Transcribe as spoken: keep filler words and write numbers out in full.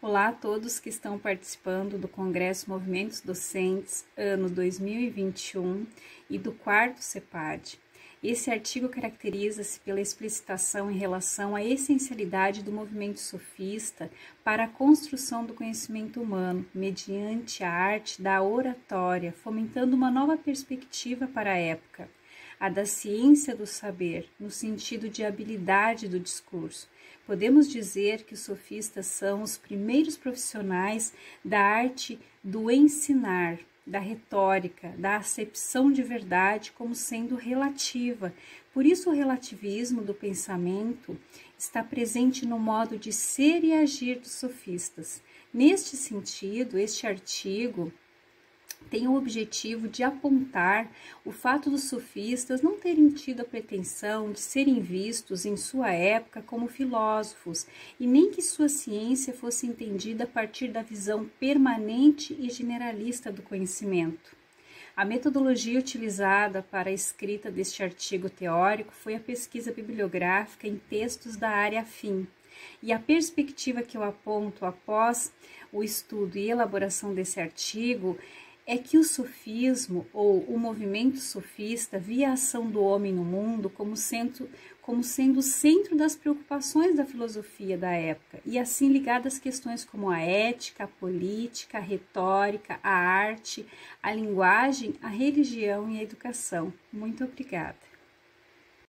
Olá a todos que estão participando do Congresso Movimentos Docentes, ano dois mil e vinte e um, e do quarto CEPAD. Esse artigo caracteriza-se pela explicitação em relação à essencialidade do movimento sofista para a construção do conhecimento humano, mediante a arte da oratória, fomentando uma nova perspectiva para a época, a da ciência do saber, no sentido de habilidade do discurso. Podemos dizer que os sofistas são os primeiros profissionais da arte do ensinar, da retórica, da acepção de verdade como sendo relativa. Por isso, o relativismo do pensamento está presente no modo de ser e agir dos sofistas. Neste sentido, este artigo tem o objetivo de apontar o fato dos sofistas não terem tido a pretensão de serem vistos em sua época como filósofos e nem que sua ciência fosse entendida a partir da visão permanente e generalista do conhecimento. A metodologia utilizada para a escrita deste artigo teórico foi a pesquisa bibliográfica em textos da área afim. E a perspectiva que eu aponto após o estudo e elaboração desse artigo é que o sofismo, ou o movimento sofista, via a ação do homem no mundo como sendo, como sendo o centro das preocupações da filosofia da época, e assim ligadas às questões como a ética, a política, a retórica, a arte, a linguagem, a religião e a educação. Muito obrigada.